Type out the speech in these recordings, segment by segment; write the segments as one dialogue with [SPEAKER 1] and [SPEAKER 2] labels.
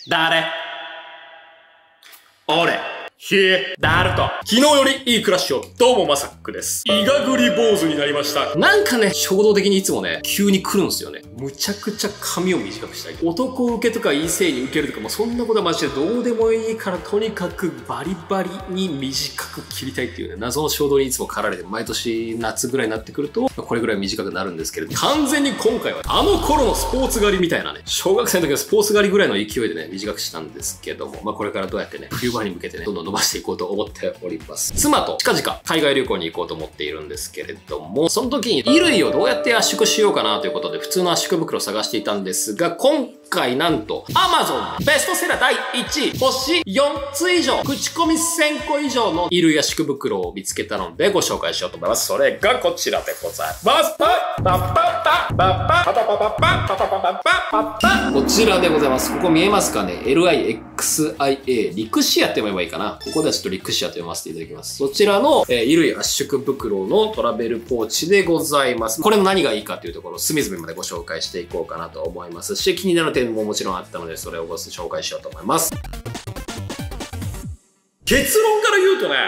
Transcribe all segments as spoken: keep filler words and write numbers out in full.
[SPEAKER 1] 誰？俺。ひえ、ダルト。昨日よりいい暮らしを。どうも、マサックです。イガグリ坊主になりました。なんかね、衝動的にいつもね、急に来るんですよね。むちゃくちゃ髪を短くしたい。男受けとか異性に受けるとか、もうそんなことはマジでどうでもいいから、とにかくバリバリに短く切りたいっていうね、謎の衝動にいつも駆られて、毎年夏ぐらいになってくると、これぐらい短くなるんですけれど、完全に今回は、あの頃のスポーツ狩りみたいなね、小学生の時のスポーツ狩りぐらいの勢いでね、短くしたんですけども、まあこれからどうやってね、冬場に向けてね、どんどん伸ばしていこうと思っております。妻と近々海外旅行に行こうと思っているんですけれども、その時に衣類をどうやって圧縮しようかなということで、普通の圧縮袋を探していたんですが、今回なんと Amazon ベストセラーだいいちい、星よんつ以上、口コミせんこ以上の衣類圧縮袋を見つけたのでご紹介しようと思います。それがこちらでございます。こちらでございます。ここ見えますかね？ エルアイエックスアイエー リクシアって読めばいいかな。ここではちょっとリクシアと読ませていただきます。そちらの、えー、衣類圧縮袋のトラベルポーチでございます。これの何がいいかというところを隅々までご紹介していこうかなと思いますし、気になる点ももちろんあったので、それをご紹介しようと思います。結論から言うとね、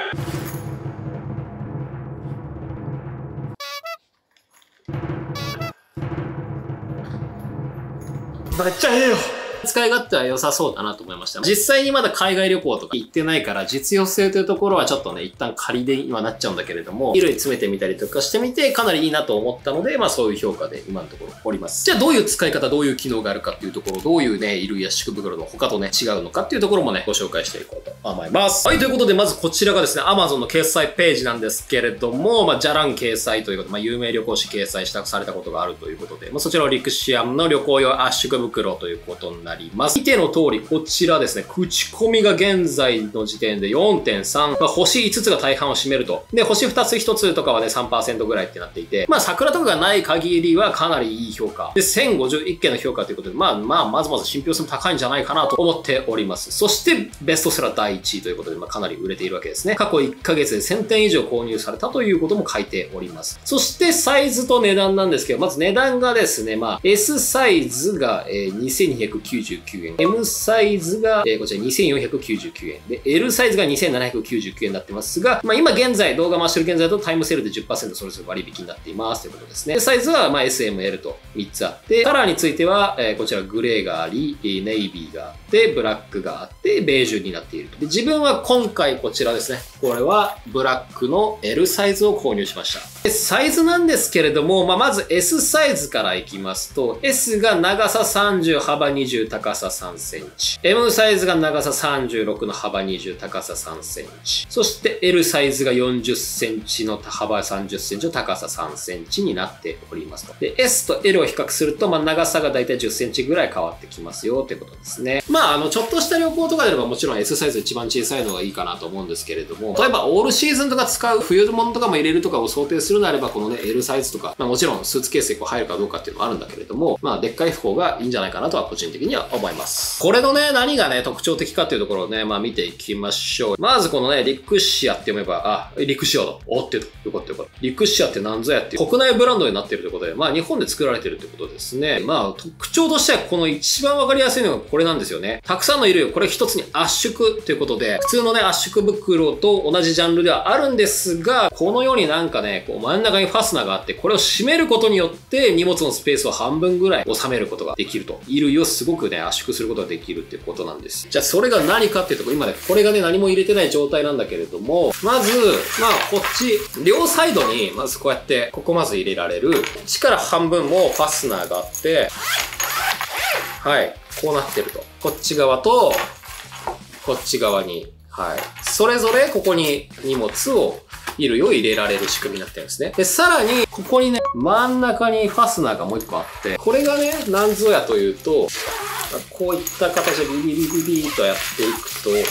[SPEAKER 1] めっちゃええよ。使い勝手は良さそうだなと思いました。実際にまだ海外旅行とか行ってないから、実用性というところはちょっとね、一旦仮で今なっちゃうんだけれども、衣類詰めてみたりとかしてみて、かなりいいなと思ったので、まあそういう評価で今のところおります。じゃあどういう使い方、どういう機能があるかっていうところ、どういうね、衣類圧縮袋の他とね、違うのかっていうところもね、ご紹介していこうと思います。はい、ということで、まずこちらがですね、Amazon の掲載ページなんですけれども、まあ、じゃらん掲載ということで、まあ、有名旅行誌掲載したされたことがあるということで、まあ、そちらのリクシアムの旅行用圧縮袋ということになります。見ての通り、こちらですね、口コミが現在の時点で よんてんさん、まあ、星いつつが大半を占めると。で、星ふたつひとつとかはね、さんパーセント ぐらいってなっていて、まあ、桜とかがない限りはかなりいい評価。で、せんごじゅういっけんの評価ということで、まあ、まあ、まずまず信憑性も高いんじゃないかなと思っております。そして、ベストセラーだいいちいということで、まあ、かなり売れているわけですね。過去いっかげつでせんてん以上購入されたということも書いております。そして、サイズと値段なんですけど、まず値段がですね、まあ、S サイズが、えー、にせんにひゃくきゅうじゅうきゅうえん。M サイズが、えー、こちらにせんよんひゃくきゅうじゅうきゅうえん。で、L サイズがにせんななひゃくきゅうじゅうきゅうえんになってますが、まあ、今現在、動画回してる現在とタイムセールで じゅっパーセント それぞれ割引になっていますということですね。で、サイズは、まあ、エスエムエル とみっつあって、カラーについては、えー、こちらグレーがあり、ネイビーがあって、ブラックがあって、ベージュになっていると。で、自分は今回こちらですね。これは、ブラックの L サイズを購入しました。で、サイズなんですけれども、まあ、まず S サイズからいきますと、S が長ささんじゅう、幅にじゅう、高ささんセンチ。M サイズが長ささんじゅうろくの幅にじゅう、高ささんセンチ。そして L サイズがよんじゅっセンチの幅さんじゅっセンチの高ささんセンチになっておりますと。で、S と L を比較すると、まあ、長さがだいたいじゅっセンチぐらい変わってきますよということですね。まあ、あの、ちょっとした旅行とかであればもちろん S サイズ一番小さいのがいいかなと思うんですけれども、例えばオールシーズンとか使う冬物とかも入れるとかを想定するならば、このね、L サイズとか、まあもちろんスーツケースでこう入るかどうかっていうのもあるんだけれども、まあでっかい方がいいんじゃないかなとは個人的には思います。これのね、何がね、特徴的かっていうところをね、まあ見ていきましょう。まずこのね、リクシアって読めば、あ、リクシアだ。おってよかったよかった。リクシアって何ぞやっていう国内ブランドになっているということで、まあ日本で作られてるということですね。まあ特徴としてはこの一番わかりやすいのがこれなんですよね。たくさんの衣類をこれ一つに圧縮ということで、普通のね、圧縮袋と同じジャンルではあるんですが、このようになんかね、こう真ん中にファスナーがあって、これを閉めることによって荷物のスペースを半分ぐらい収めることができると。衣類をすごくね、圧縮することができるっていうことなんです。じゃあそれが何かっていうところ、今ね、これがね、何も入れてない状態なんだけれども、まず、まあこっち、両サイドに、まずこうやって、ここまず入れられる。こっちから半分もファスナーがあって、はい、こうなってると。こっち側と、こっち側に、はい。それぞれここに荷物を、衣類を入れられる仕組みになってるんですね。で、さらに、ここにね、真ん中にファスナーがもう一個あって、これがね、何ぞやというと、こういった形でビリビリビリとやっていくと、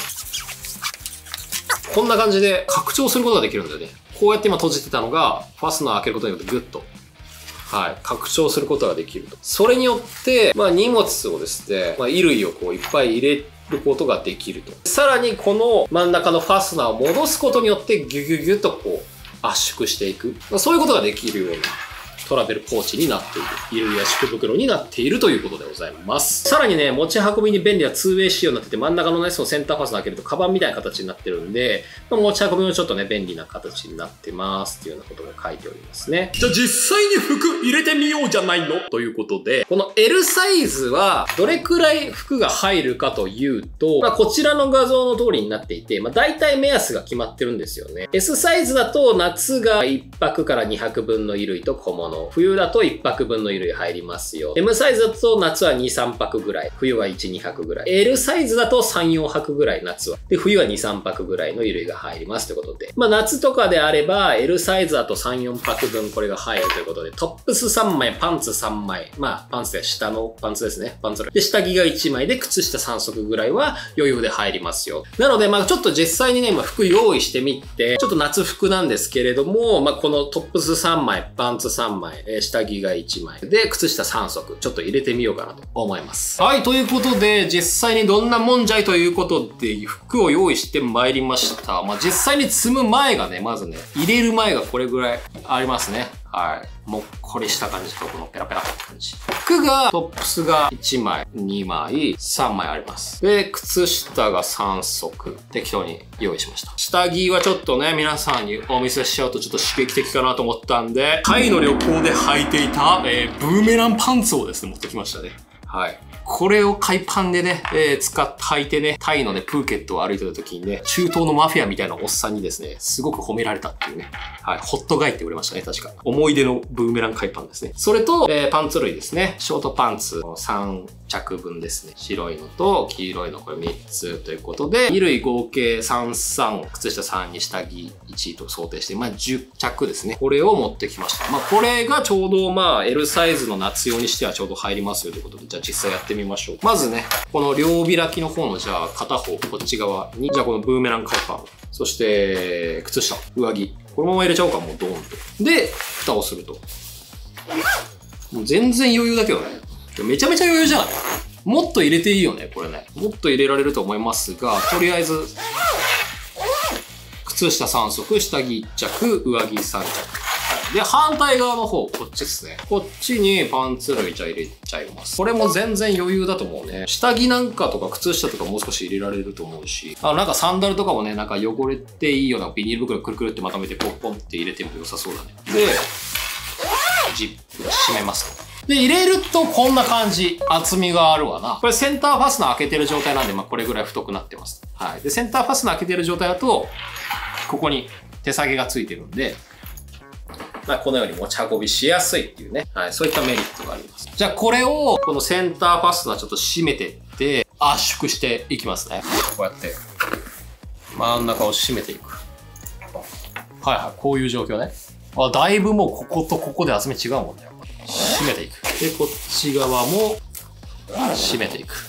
[SPEAKER 1] こんな感じで拡張することができるんだよね。こうやって今閉じてたのが、ファスナーを開けることによってグッと、はい、拡張することができると。それによって、まあ荷物をですね、まあ衣類をこういっぱい入れることができると。さらにこの真ん中のファスナーを戻すことによってギュギュギュッとこう圧縮していく。そういうことができるようにトラベルポーチになっている。衣類圧縮袋になっているということでございます。さらにね、持ち運びに便利な ツーウェイ 仕様になってて、真ん中のね、そのセンターファスナー開けるとカバンみたいな形になってるんで、まあ、持ち運びもちょっとね、便利な形になってますっていうようなことが書いておりますね。じゃあ実際に服入れてみようじゃないのということで、この エル サイズはどれくらい服が入るかというと、まあ、こちらの画像の通りになっていて、まあ、大体目安が決まってるんですよね。S サイズだと夏がいっぱくからにはくぶんの衣類と小物。冬だといっぱくぶんの衣類入りますよ。M サイズだと夏はに、さんぱくぐらい。冬はいち、にはくぐらい。L サイズだとさん、よんはくぐらい夏は。で、冬はに、さんぱくぐらいの衣類が入りますということで。まあ夏とかであれば L サイズだとさん、よんぱくぶんこれが入るということで、トップスさんまい、パンツさんまい。まあパンツで下のパンツですね。パンツで下着がいちまいで靴下さんそくぐらいは余裕で入りますよ。なのでまあちょっと実際にね、今服用意してみて、ちょっと夏服なんですけれども、まあこのトップスさんまい、パンツさんまい、下着がいちまいで靴下さんそくちょっと入れてみようかなと思います。はい、ということで実際にどんなもんじゃいということで服を用意してまいりました。まあ実際に積む前がね、まずね、入れる前がこれぐらいありますね。はい。もっこりした感じと、このペラペラって感じ。服が、トップスがいちまい、にまい、さんまいあります。で、靴下がさんそく。適当に用意しました。下着はちょっとね、皆さんにお見せしちゃうとちょっと刺激的かなと思ったんで、タイの旅行で履いていた、えー、ブーメランパンツをですね、持ってきましたね。はい。これを海パンでね、えー、使って履いてね、タイのね、プーケットを歩いてた時にね、中東のマフィアみたいなおっさんにですね、すごく褒められたっていうね。はい。ホットガイって言われましたね、確か。思い出のブーメラン海パンですね。それと、えー、パンツ類ですね。ショートパンツさんちゃくぶんですね。白いのと黄色いのこれみっつということで、衣類合計さん、さん、靴下さんに下着いちと想定して、まあじゅっちゃくですね。これを持ってきました。まあこれがちょうどまあ L サイズの夏用にしてはちょうど入りますよということで、じゃあ実際やってみましょう。まずね、この両開きの方のじゃあ片方、こっち側に、じゃあこのブーメラン海パン。そして、靴下、上着。このまま入れちゃおうか、もうドーンと。で、蓋をすると。もう全然余裕だけどね。めちゃめちゃ余裕じゃない？もっと入れていいよね、これね。もっと入れられると思いますが、とりあえず、靴下さんそく、下着いっちゃく、上着さんちゃく。で、反対側の方、こっちですね。こっちにパンツ類じゃ入れちゃいます。これも全然余裕だと思うね。下着なんかとか靴下とかもう少し入れられると思うし、あのなんかサンダルとかもね、なんか汚れていいようなビニール袋くるくるってまとめてポンポンって入れても良さそうだね。で、ジップ閉めますと。で、入れるとこんな感じ。厚みがあるわな。これセンターファスナー開けてる状態なんで、まあこれぐらい太くなってます。はい。で、センターファスナー開けてる状態だと、ここに手下げがついてるんで、まあこのように持ち運びしやすいっていうね。はい。そういったメリットがあります。じゃあこれを、このセンターファスナーちょっと締めてって、圧縮していきますね。こうやって、真ん中を締めていく。はいはい。こういう状況ね。あ、だいぶもうこことここで厚み違うもんね。締めていく。で、こっち側も締めていく。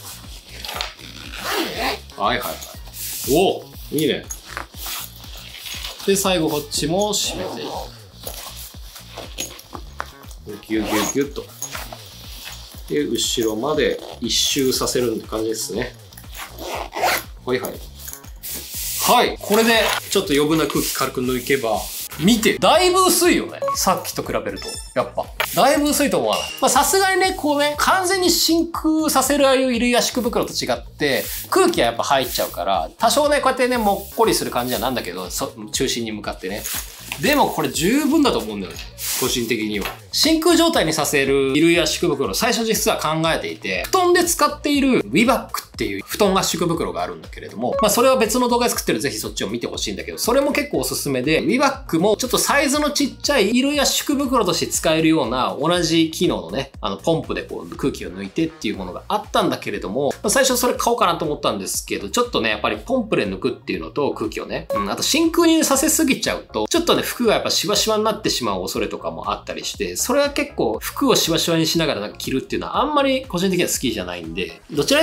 [SPEAKER 1] はいはいはい。おお、いいね。で、最後こっちも締めていく。ギュギュギュッと。で、後ろまで一周させるって感じですね。はいはい。はい。これでちょっと余分な空気軽く抜けば、見て、だいぶ薄いよね。さっきと比べると。やっぱ。だいぶ薄いと思わない。まあさすがにね、こうね、完全に真空させるああいう衣類圧縮袋と違って、空気はやっぱ入っちゃうから、多少ね、こうやってね、もっこりする感じはなんだけど、そ中心に向かってね。でもこれ十分だと思うんだよね。個人的には。真空状態にさせる衣類圧縮袋、最初実は考えていて、布団で使っているウィバックっていう布団圧縮袋があるんだけれども、まあそれは別の動画で作ってるぜひそっちを見てほしいんだけど、それも結構おすすめで、ウィバックもちょっとサイズのちっちゃい衣類圧縮袋として使えるような同じ機能のね、あのポンプでこう空気を抜いてっていうものがあったんだけれども、まあ、最初それ買おうかなと思ったんですけど、ちょっとね、やっぱりポンプで抜くっていうのと空気をね、うん、あと真空にさせすぎちゃうと、ちょっとね、服がやっぱシワシワになってしまう恐れとかもあったりして、それは結構服をシワシワにしながらなんか着るっていうのはあんまり個人的には好きじゃないんで、どちらにせよね、こ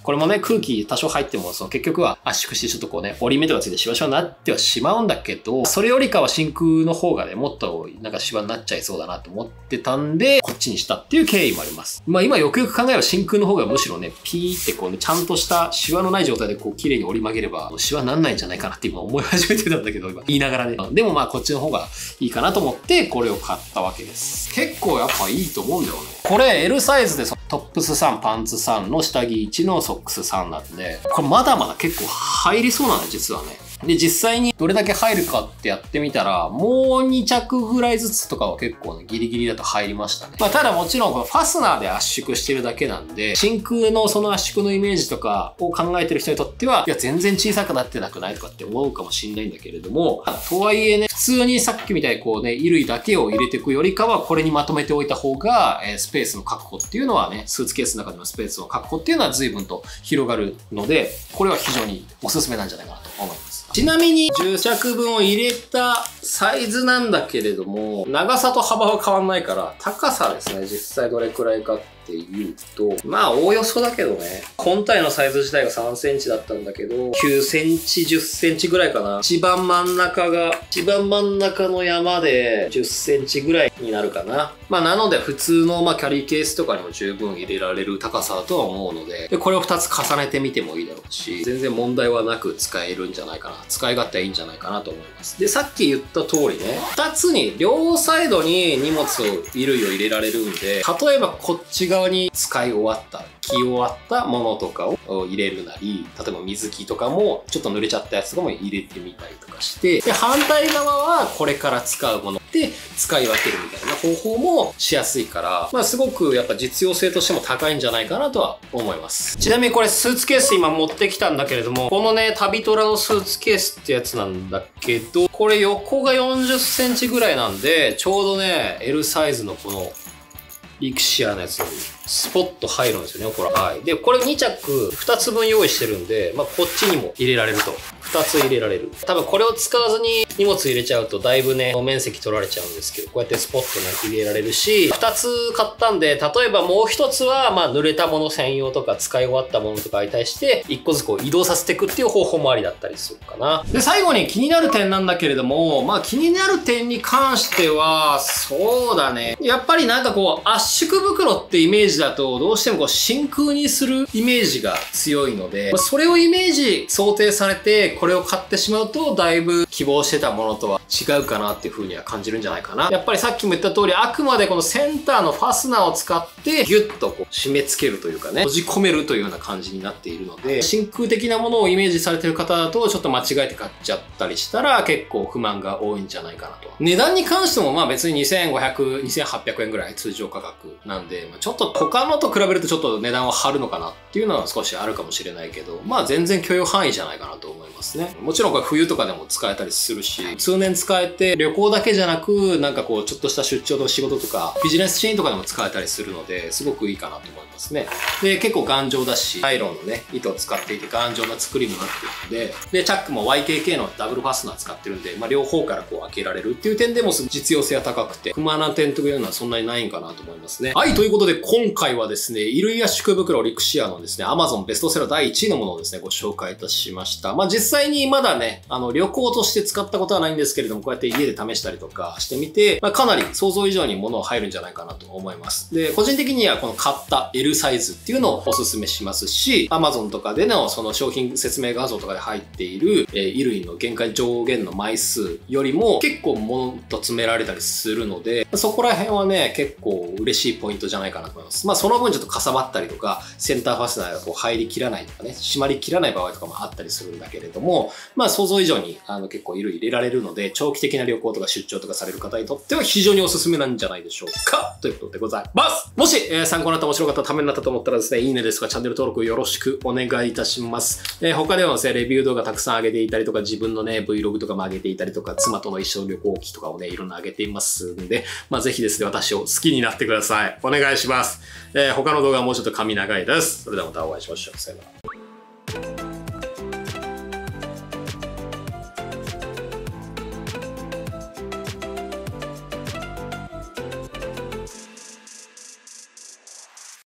[SPEAKER 1] これもね、空気多少入っても、その結局は圧縮してちょっとこうね、折り目とかついてシワシワになってはしまうんだけど、それよりかは真空の方がね、もっとなんかシワになっちゃいそうだなと思ってたんで、こっちにしたっていう経緯もあります。まあ今よくよく考えれば真空の方がむしろね、ピーってこうね、ちゃんとしたシワのない状態でこう綺麗に折り曲げれば、シワなんないんじゃないかなって今思い始めてたんだけど、今言いながらね。でもまあこっちの方がいいかなと思って、これを買ったわけです。結構やっぱいいと思うんだよね。これ エル サイズでトップスさん、パンツさんの下着いちのソックスさんなんで、これまだまだ結構入りそうなんだよ、実はね。で、実際にどれだけ入るかってやってみたら、もうに着ぐらいずつとかは結構ね、ギリギリだと入りましたね。まあ、ただもちろんこのファスナーで圧縮してるだけなんで、真空のその圧縮のイメージとかを考えてる人にとっては、いや、全然小さくなってなくないとかって思うかもしんないんだけれども、とはいえね、普通にさっきみたいにこうね、衣類だけを入れていくよりかは、これにまとめておいた方が、えー、スペースの確保っていうのはね、スーツケースの中でのスペースの確保っていうのは随分と広がるので、これは非常におすすめなんじゃないかなと思います。ちなみにじゅっ着分を入れたサイズなんだけれども、長さと幅は変わんないから、高さですね、実際どれくらいかっていうと、まあおおよそだけどね、本体のサイズ自体がさんセンチだったんだけど、きゅうセンチ、じゅっセンチぐらいかな。一番真ん中が、一番真ん中の山でじゅっセンチぐらいになるかな。まあなので普通のまあキャリーケースとかにも十分入れられる高さだとは思うので、でこれをふたつ重ねてみてもいいだろうし、全然問題はなく使えるんじゃないかな。使い勝手はいいんじゃないかなと思います。で、さっき言った通りね、ふたつに、両サイドに荷物を、衣類を入れられるんで、例えばこっち側に使い終わった、着終わったものとかを入れるなり、例えば水着とかもちょっと濡れちゃったやつとかも入れてみたりとかして、で、反対側はこれから使うもので使い分けるみたいな方法もしやすいから、まあすごくやっぱ実用性としても高いんじゃないかなとは思います。ちなみにこれスーツケース今持ってきたんだけれども、このね、旅トラのスーツケースってやつなんだけど、これ横がよんじゅっセンチぐらいなんで、ちょうどね、L サイズのこのリクシアのやつにスポッと入るんですよね、これ。はい。で、これに着ふたつぶん用意してるんで、まあ、こっちにも入れられると。ふたつ入れられる。多分これを使わずに荷物入れちゃうとだいぶね、面積取られちゃうんですけど、こうやってスポッとね、入れられるし、ふたつ買ったんで、例えばもうひとつは、まあ、濡れたもの専用とか使い終わったものとかに対して、いっこずつこう移動させていくっていう方法もありだったりするかな。で、最後に気になる点なんだけれども、まあ、気になる点に関しては、そうだね。やっぱりなんかこう、圧縮袋ってイメージだと、どうしてもこう、真空にするイメージが強いので、それをイメージ想定されて、これを買ってしまうと、だいぶ希望してたものとは違うかなっていう風には感じるんじゃないかな。やっぱりさっきも言った通り、あくまでこのセンターのファスナーを使って、ギュッとこう締め付けるというかね、閉じ込めるというような感じになっているので、真空的なものをイメージされてる方だと、ちょっと間違えて買っちゃったりしたら、結構不満が多いんじゃないかなと。値段に関しても、まあ別ににせんごひゃく、にせんはっぴゃくえんぐらい通常価格なんで、まあ、ちょっと他のと比べるとちょっと値段は張るのかなっていうのは少しあるかもしれないけど、まあ全然許容範囲じゃないかなと思いますね。もちろんこれ冬とかでも使えたりするし、通年使えて旅行だけじゃなく、なんかこうちょっとした出張の仕事とか、ビジネスシーンとかでも使えたりするので、すごくいいかなと思いますね。で、結構頑丈だし、ナイロンのね、糸を使っていて頑丈な作りになっているので、で、チャックも ワイケーケー のダブルファスナー使ってるんで、まあ両方からこう開けられるっていう点でも実用性が高くて、不満な点というのはそんなにないんかなと思いますね。はい、ということで今回はですね、衣類圧縮袋リクシアのですね、Amazon ベストセラーだいいちいのものをですね、ご紹介いたしました。まあ実際にまだね、あの旅行として使ったことはないんですけれども、こうやって家で試したりとかしてみて、まあかなり想像以上に物を入るんじゃないかなと思います。で、個人的にはこの買った L サイズっていうのをおすすめしますし、Amazon とかでのその商品説明画像とかで入っている、えー、衣類の限界上限の枚数よりも結構物と詰められたりするので、そこら辺はね、結構嬉しいポイントじゃないかなと思います。まあその分ちょっとかさばったりとか、センターファスナーがこう入りきらないとかね、閉まりきらない場合とかもあったりするんだけれども、まあ想像以上にあの結構衣類入れられるので、長期的な旅行とか出張とかされる方にとっては非常におすすめなんじゃないでしょうかということでございます。もし、えー、参考になった、面白かった、ためになったと思ったらですね、いいねですとかチャンネル登録よろしくお願いいたします。えー、他ではですね、レビュー動画たくさん上げていたりとか、自分のね、Vlog とかも上げていたりとか、妻との一緒旅行記とかをね、いろんな上げていますんで、まあぜひですね、私を好きになってください。お願いします。えー、他の動画はもうちょっと髪長いです。それではまたお会いしましょう。さよなら。